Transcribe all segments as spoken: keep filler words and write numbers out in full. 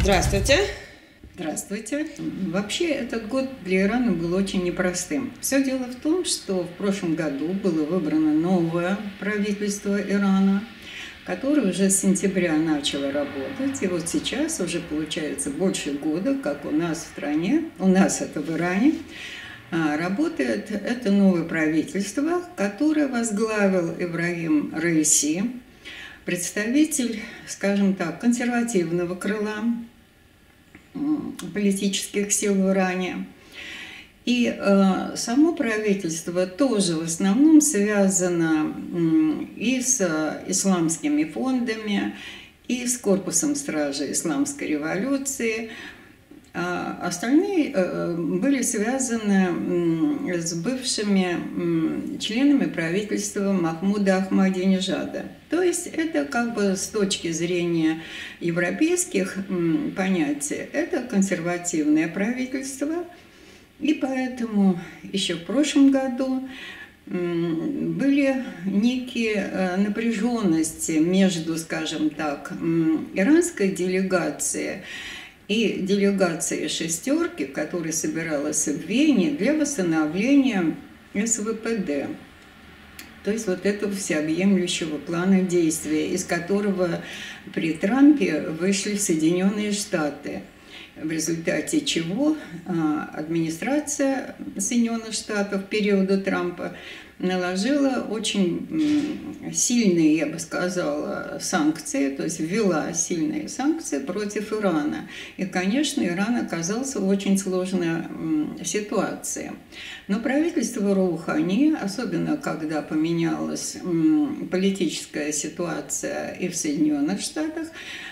Здравствуйте. Здравствуйте. Вообще, этот год для Ирана был очень непростым. Все дело в том, что в прошлом году было выбрано новое правительство Ирана, которое уже с сентября начало работать. И вот сейчас уже получается больше года, как у нас в стране, у нас это в Иране, работает это новое правительство, которое возглавил Ибрагим Раиси, представитель, скажем так, консервативного крыла политических сил в Иране. И э, само правительство тоже в основном связано э, и с исламскими фондами, и с корпусом стражи исламской революции. А остальные э, были связаны э, с бывшими э, членами правительства Махмуда Ахмадинежада. То есть это как бы с точки зрения европейских э, понятий, это консервативное правительство. И поэтому еще в прошлом году были некие напряженности между, скажем так, иранской делегацией и делегацией «шестерки», которая собиралась в Вене для восстановления эс вэ пэ дэ. То есть вот этого всеобъемлющего плана действия, из которого при Трампе вышли Соединенные Штаты, в результате чего администрация Соединенных Штатов в периода Трампа наложила очень сильные, я бы сказала, санкции, то есть ввела сильные санкции против Ирана. И, конечно, Иран оказался в очень сложной ситуации. Но правительство Роухани, особенно когда поменялась политическая ситуация и в Соединенных Штатах,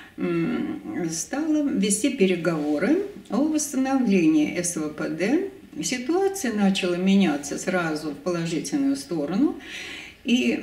стала вести переговоры о восстановлении эс вэ пэ дэ. Ситуация начала меняться сразу в положительную сторону, и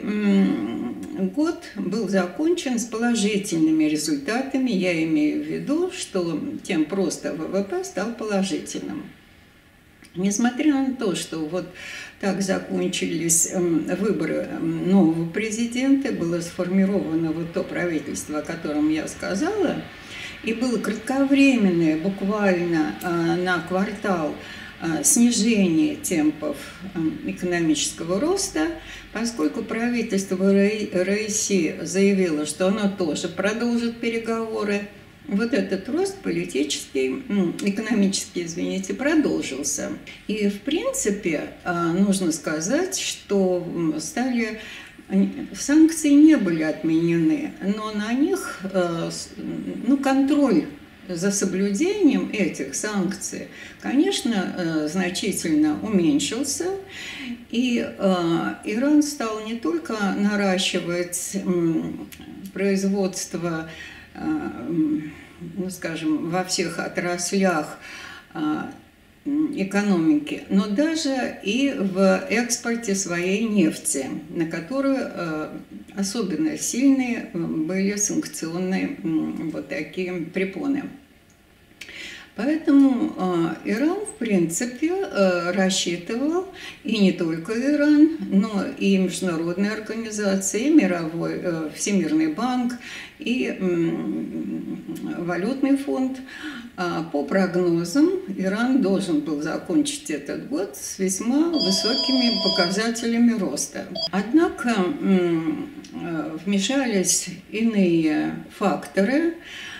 год был закончен с положительными результатами. Я имею в виду, что тем просто вэ вэ пэ стал положительным. Несмотря на то, что вот так закончились выборы нового президента, было сформировано вот то правительство, о котором я сказала, и было кратковременное, буквально на квартал, снижение темпов экономического роста, поскольку правительство Раиси заявило, что оно тоже продолжит переговоры. Вот этот рост политический, экономический, извините, продолжился. И, в принципе, нужно сказать, что стали... санкции не были отменены, но на них, ну, контроль за соблюдением этих санкций, конечно, значительно уменьшился, и Иран стал не только наращивать производство, ну, скажем, во всех отраслях экономики, но даже и в экспорте своей нефти, на которую особенно сильные были санкционные вот такие препоны. Поэтому э, Иран, в принципе, э, рассчитывал, и не только Иран, но и международные организации, и мировой, э, Всемирный банк, и э, Валютный фонд. Э, по прогнозам, Иран должен был закончить этот год с весьма высокими показателями роста. Однако э, э, вмешались иные факторы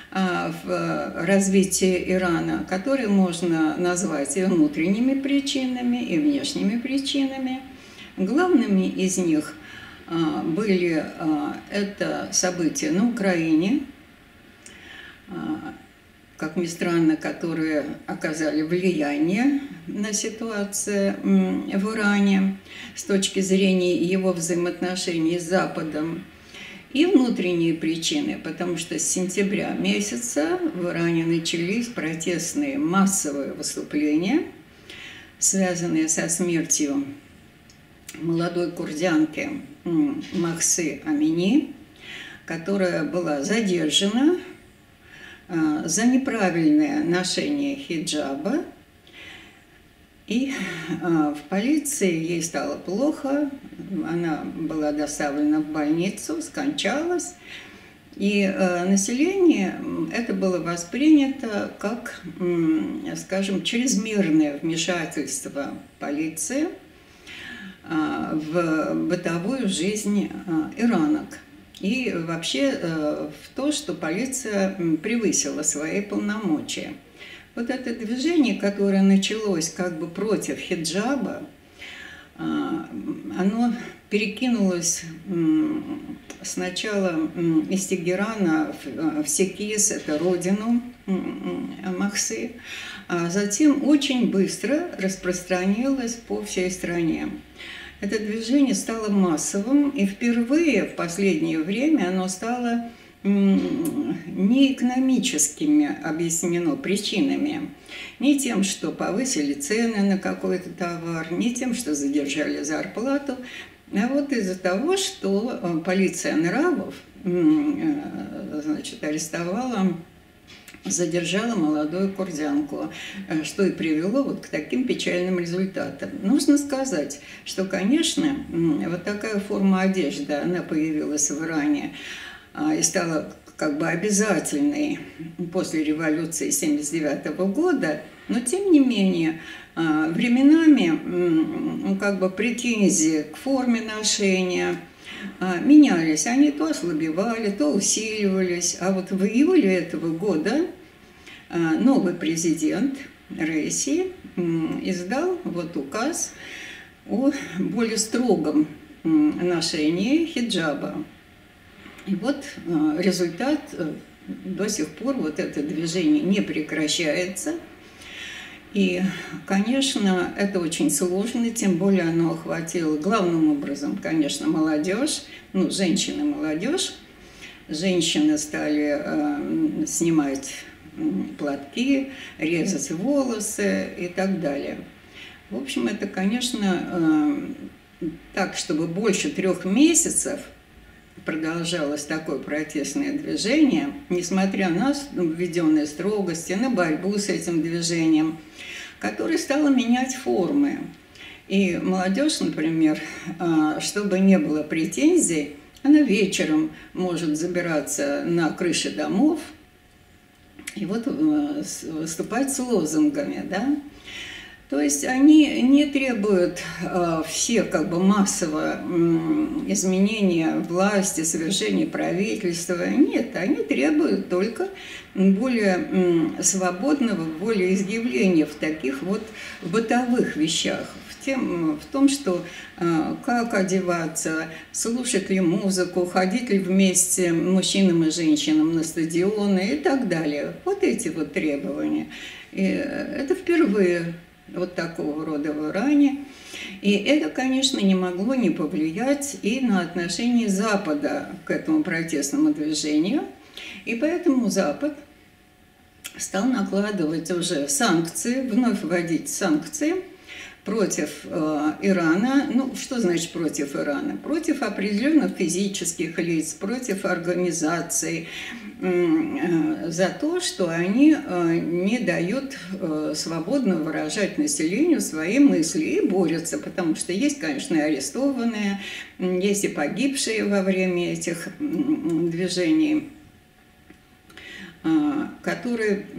в развитии Ирана, которые можно назвать и внутренними причинами, и внешними причинами. Главными из них были это события на Украине, как ни странно, которые оказали влияние на ситуацию в Иране с точки зрения его взаимоотношений с Западом. И внутренние причины, потому что с сентября месяца в Иране начались протестные массовые выступления, связанные со смертью молодой курдянки Махсы Амини, которая была задержана за неправильное ношение хиджаба. И в полиции ей стало плохо, она была доставлена в больницу, скончалась. И э, население это было воспринято как, э, скажем, чрезмерное вмешательство полиции э, в бытовую жизнь э, иранок. И вообще э, в то, что полиция превысила свои полномочия. Вот это движение, которое началось как бы против хиджаба, э, оно перекинулось сначала из Тегерана в Секис, это родину Махсы, а затем очень быстро распространилось по всей стране. Это движение стало массовым, и впервые в последнее время оно стало не экономическими объяснено причинами, не тем, что повысили цены на какой-то товар, не тем, что задержали зарплату, а вот из-за того, что полиция нравов, значит, арестовала, задержала молодую курдянку, что и привело вот к таким печальным результатам. Нужно сказать, что, конечно, вот такая форма одежды, она появилась в Иране и стала как бы обязательной после революции семьдесят девятого года, но тем не менее временами ну, как бы претензии к форме ношения менялись. Они то ослабевали, то усиливались. А вот в июле этого года новый президент Раиси издал вот указ о более строгом ношении хиджаба. И вот результат, до сих пор вот это движение не прекращается. И, конечно, это очень сложно, тем более оно охватило главным образом, конечно, молодежь, ну, женщины, молодежь. Женщины стали э, снимать платки, резать волосы и так далее. В общем, это, конечно, э, так, чтобы больше трех месяцев продолжалось такое протестное движение, несмотря на введенные строгости, на борьбу с этим движением, которое стало менять формы. И молодежь, например, чтобы не было претензий, она вечером может забираться на крыши домов и вот выступать с лозунгами, да? То есть они не требуют э, все как бы массово э, изменения власти, свержения правительства. Нет, они требуют только более э, свободного волеизъявления в таких вот бытовых вещах. В, тем, в том, что э, как одеваться, слушать ли музыку, ходить ли вместе мужчинам и женщинам на стадионы и так далее. Вот эти вот требования. И это впервые вот такого рода в Иране. И это, конечно, не могло не повлиять и на отношение Запада к этому протестному движению. И поэтому Запад стал накладывать уже санкции, вновь вводить санкции против э, Ирана. Ну, что значит против Ирана? Против определенных физических лиц, против организаций, э, за то, что они э, не дают э, свободно выражать населению свои мысли и борются, потому что есть, конечно, и арестованные, есть и погибшие во время этих движений, э, которые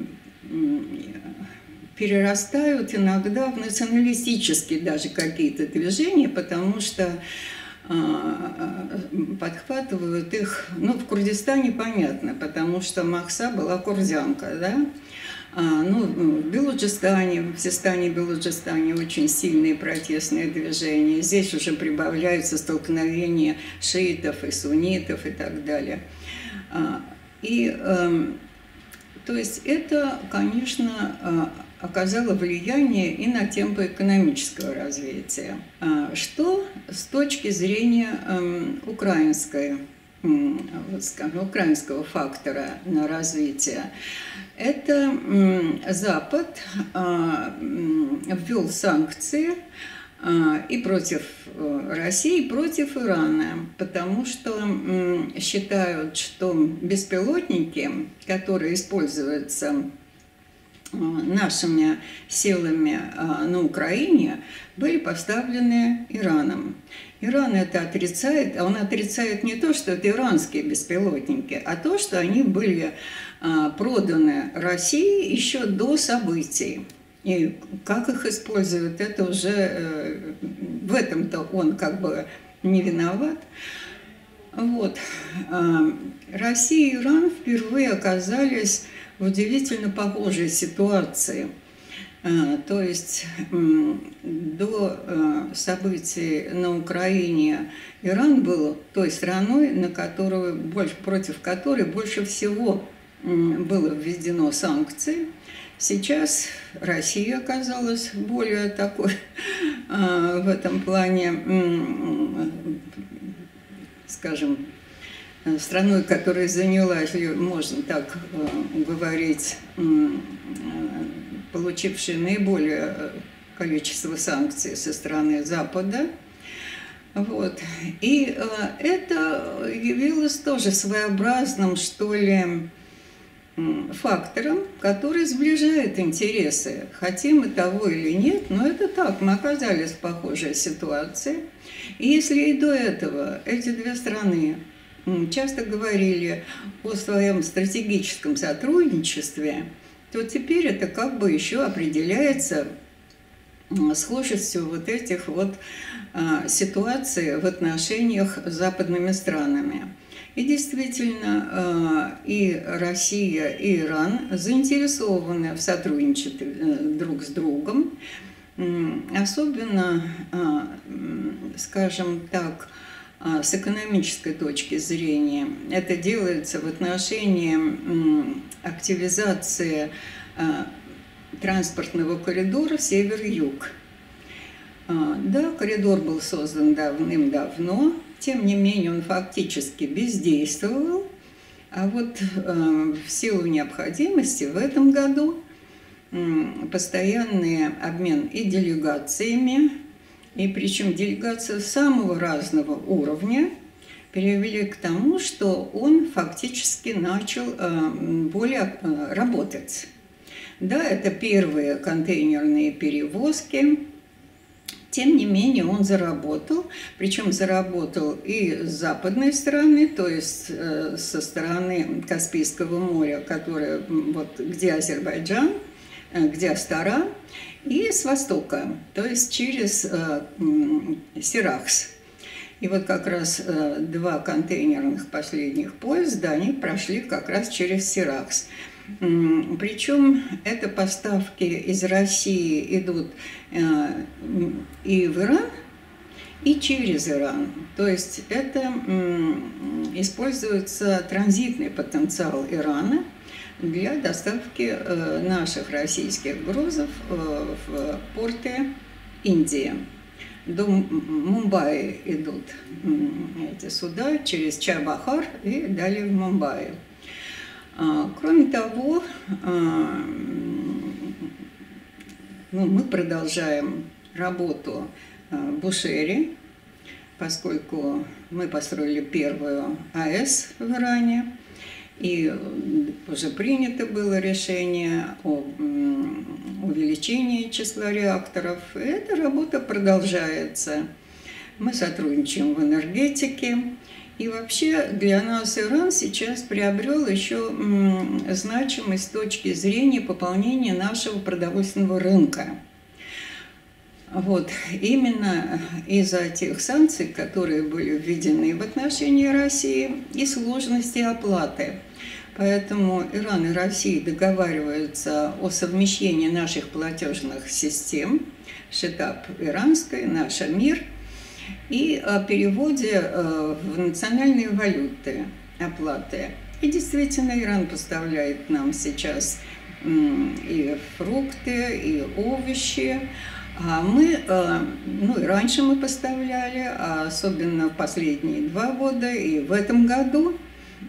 перерастают иногда в националистические даже какие-то движения, потому что э, подхватывают их, ну, в Курдистане понятно, потому что Махса была курдянка, да, а, ну, в Белуджистане, в Систане, Белуджистане очень сильные протестные движения, здесь уже прибавляются столкновения шиитов и суннитов и так далее. А, и, э, то есть это, конечно, оказало влияние и на темпы экономического развития. Что с точки зрения украинской, украинского фактора на развитие? Это Запад ввел санкции и против России, и против Ирана, потому что считают, что беспилотники, которые используются нашими силами на Украине были поставлены Ираном. Иран это отрицает, а он отрицает не то, что это иранские беспилотники, а то, что они были проданы России еще до событий. И как их используют, это уже в этом-то он как бы не виноват. Вот. Россия и Иран впервые оказались в удивительно похожей ситуации. То есть до событий на Украине Иран был той страной, на которую, против которой больше всего было введено санкций. Сейчас Россия оказалась более такой в этом плане, скажем, страной, которая занялась, можно так говорить, получившей наиболее количество санкций со стороны Запада. Вот. И это явилось тоже своеобразным, что ли, фактором, который сближает интересы. Хотим мы того или нет, но это так, мы оказались в похожей ситуации. И если и до этого эти две страны часто говорили о своем стратегическом сотрудничестве, то теперь это как бы еще определяется схожестью вот этих вот ситуаций в отношениях с западными странами. И действительно, и Россия, и Иран заинтересованы в сотрудничестве друг с другом, особенно, скажем так, с экономической точки зрения. Это делается в отношении активизации транспортного коридора север-юг. Да, коридор был создан давным-давно, тем не менее он фактически бездействовал, а вот в силу необходимости в этом году постоянный обмен и делегациями, и причем делегации самого разного уровня, привели к тому, что он фактически начал более работать. Да, это первые контейнерные перевозки, тем не менее он заработал, причем заработал и с западной стороны, то есть со стороны Каспийского моря, которое, вот, где Азербайджан, где Астара, и с востока, то есть через э, Сиракс. И вот как раз э, два контейнерных последних поезда, они прошли как раз через Сиракс. Причем это поставки из России идут э, и в Иран, и через Иран. То есть это э, используется транзитный потенциал Ирана для доставки э, наших российских грузов э, в порты Индии. До Мумбаи идут э, эти суда через Чабахар и далее в Мумбаи. А, кроме того, э, ну, мы продолжаем работу э, в Бушере, поскольку мы построили первую АЭС в Иране. И уже принято было решение о увеличении числа реакторов. И эта работа продолжается. Мы сотрудничаем в энергетике. И вообще для нас Иран сейчас приобрел еще значимость с точки зрения пополнения нашего продовольственного рынка. Вот. Именно из-за тех санкций, которые были введены в отношении России, и сложности оплаты. Поэтому Иран и Россия договариваются о совмещении наших платежных систем, Шитап иранской, наша МИР, и о переводе в национальные валюты оплаты. И действительно Иран поставляет нам сейчас и фрукты, и овощи. А мы, ну и раньше мы поставляли, а особенно в последние два года и в этом году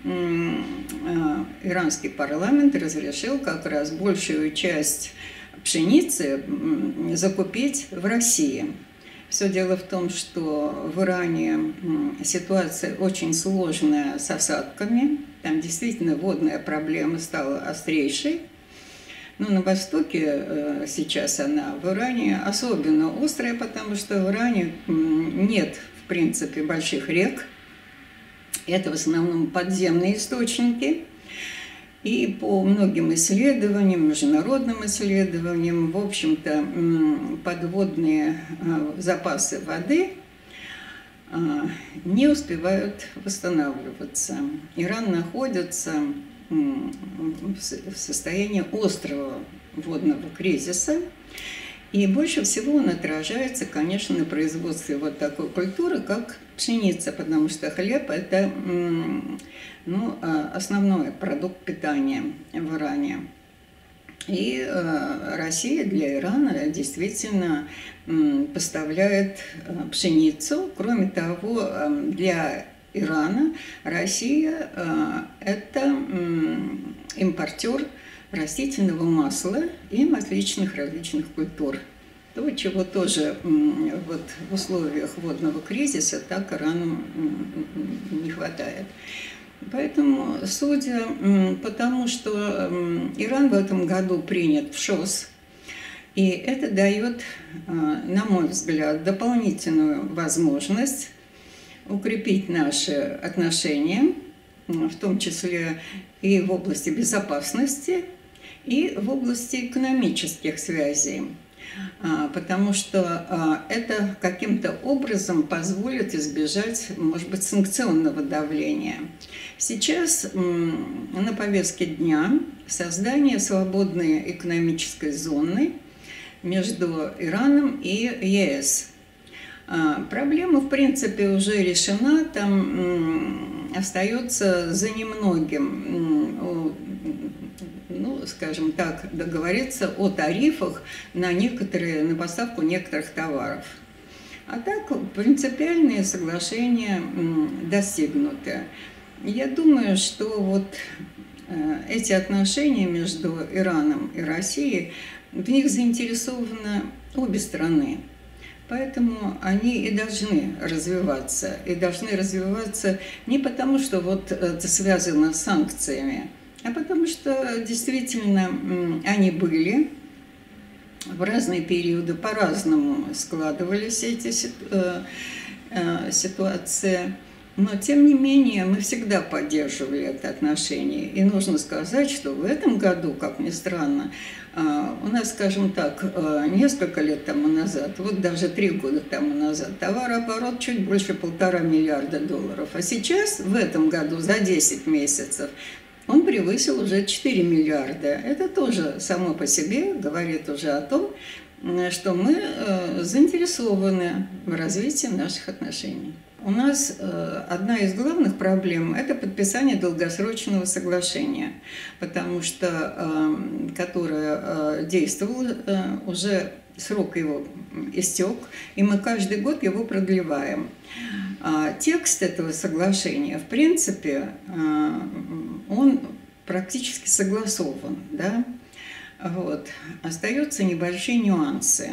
иранский парламент разрешил как раз большую часть пшеницы закупить в России. Все дело в том, что в Иране ситуация очень сложная с осадками. Там действительно водная проблема стала острейшей. Но на Востоке сейчас она в Иране особенно острая, потому что в Иране нет, в принципе, больших рек. Это в основном подземные источники. И по многим исследованиям, международным исследованиям, в общем-то, подводные запасы воды не успевают восстанавливаться. Иран находится в состоянии острого водного кризиса, и больше всего он отражается, конечно, на производстве вот такой культуры, как пшеница, потому что хлеб – это ну, основной продукт питания в Иране. И Россия для Ирана действительно поставляет пшеницу. Кроме того, для Ирана Россия – это импортер растительного масла и масличных различных культур. То, чего тоже вот в условиях водного кризиса так Ирану не хватает. Поэтому, судя по тому, что Иран в этом году принят в ШОС, и это дает, на мой взгляд, дополнительную возможность укрепить наши отношения, в том числе и в области безопасности, и в области экономических связей, потому что это каким-то образом позволит избежать, может быть, санкционного давления. Сейчас на повестке дня создание свободной экономической зоны между Ираном и ЕС. Проблема, в принципе, уже решена, там остается за немногим, ну, скажем так, договориться о тарифах на некоторые, на поставку некоторых товаров. А так принципиальные соглашения достигнуты. Я думаю, что вот эти отношения между Ираном и Россией, в них заинтересованы обе страны. Поэтому они и должны развиваться. И должны развиваться не потому, что вот это связано с санкциями, а потому что действительно они были, в разные периоды по-разному складывались эти ситуации. Но, тем не менее, мы всегда поддерживали это отношение. И нужно сказать, что в этом году, как ни странно, у нас, скажем так, несколько лет тому назад, вот даже три года тому назад, товарооборот чуть больше полтора миллиарда долларов. А сейчас, в этом году, за десять месяцев, он превысил уже четыре миллиарда. Это тоже само по себе говорит уже о том, что мы заинтересованы в развитии наших отношений. У нас одна из главных проблем – это подписание долгосрочного соглашения, потому что, которое действовало, уже срок его истек, и мы каждый год его продлеваем. Текст этого соглашения, в принципе, он практически согласован, да? Вот. Остаются небольшие нюансы,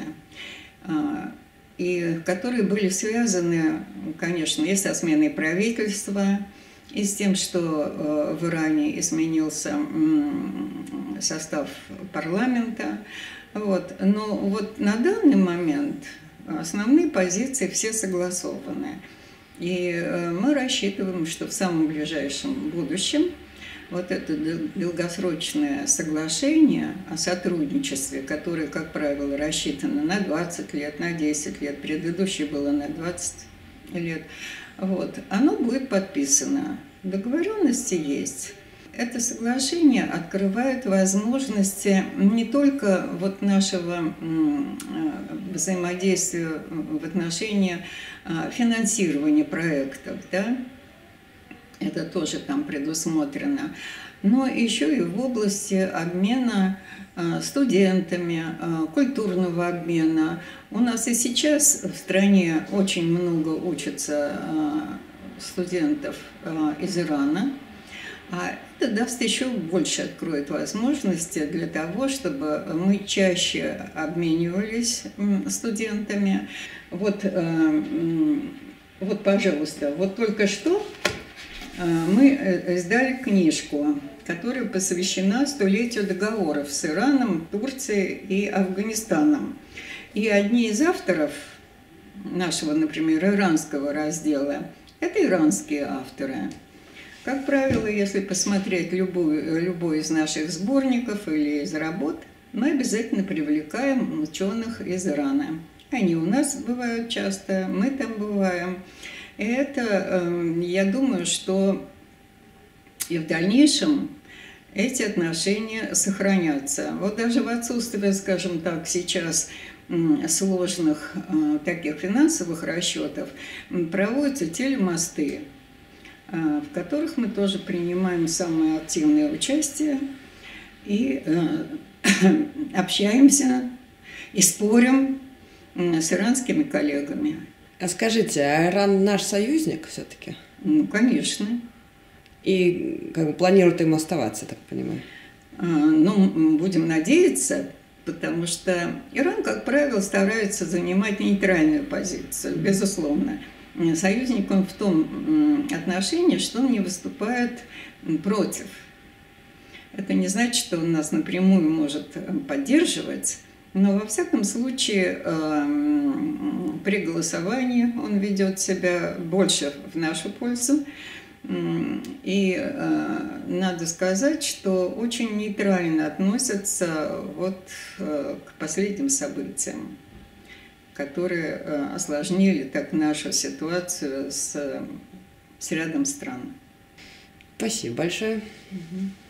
и которые были связаны, конечно, и со сменой правительства, и с тем, что в Иране изменился состав парламента. Вот. Но вот на данный момент основные позиции все согласованы. И мы рассчитываем, что в самом ближайшем будущем вот это долгосрочное соглашение о сотрудничестве, которое, как правило, рассчитано на двадцать лет, на десять лет, предыдущее было на двадцать лет, вот, оно будет подписано. Договоренности есть. Это соглашение открывает возможности не только вот нашего взаимодействия в отношении финансирования проектов, да, это тоже там предусмотрено, но еще и в области обмена студентами, культурного обмена. У нас и сейчас в стране очень много учатся студентов из Ирана, а это даст еще больше, откроет возможности для того, чтобы мы чаще обменивались студентами. Вот, вот, пожалуйста, вот только что мы издали книжку которая посвящена столетию договоров с Ираном, Турцией и Афганистаном. И одни из авторов нашего, например, иранского раздела – это иранские авторы. Как правило, если посмотреть любой, любой из наших сборников или из работ, мы обязательно привлекаем ученых из Ирана. Они у нас бывают часто, мы там бываем. И это, я думаю, что и в дальнейшем эти отношения сохранятся. Вот даже в отсутствие, скажем так, сейчас сложных таких финансовых расчетов проводятся телемосты, в которых мы тоже принимаем самое активное участие и общаемся и спорим с иранскими коллегами. А скажите, а Иран наш союзник все-таки? Ну, конечно. И как бы планирует им оставаться, так понимаю? А, ну, будем надеяться, потому что Иран, как правило, старается занимать нейтральную позицию, безусловно. Союзником в том отношении, что он не выступает против. Это не значит, что он нас напрямую может поддерживать, но во всяком случае при голосовании он ведет себя больше в нашу пользу. И э, надо сказать, что очень нейтрально относятся вот, э, к последним событиям, которые э, осложнили так нашу ситуацию с, с рядом стран. Спасибо большое. Угу.